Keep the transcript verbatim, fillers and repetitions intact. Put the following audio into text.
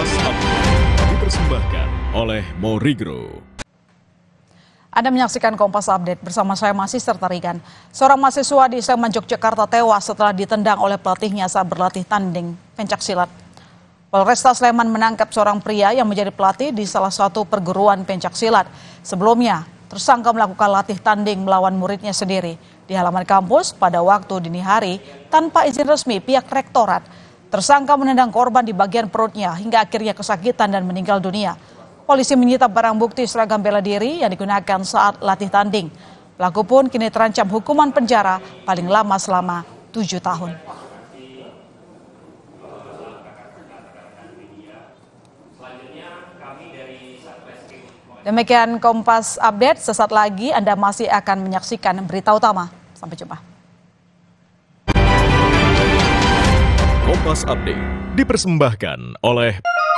Kompas Update dipersembahkan oleh Morigro. Anda menyaksikan Kompas Update bersama saya masih serta Rigan. Seorang mahasiswa di Sleman, Yogyakarta tewas setelah ditendang oleh pelatihnya saat berlatih tanding pencaksilat. Polresta Sleman menangkap seorang pria yang menjadi pelatih di salah satu perguruan pencaksilat. Sebelumnya, tersangka melakukan latih tanding melawan muridnya sendiri di halaman kampus pada waktu dini hari tanpa izin resmi pihak rektorat. Tersangka menendang korban di bagian perutnya hingga akhirnya kesakitan dan meninggal dunia. Polisi menyita barang bukti seragam bela diri yang digunakan saat latih tanding. Pelaku pun kini terancam hukuman penjara paling lama selama tujuh tahun. Demikian Kompas Update, sesaat lagi Anda masih akan menyaksikan berita utama. Sampai jumpa. Kompas Update dipersembahkan oleh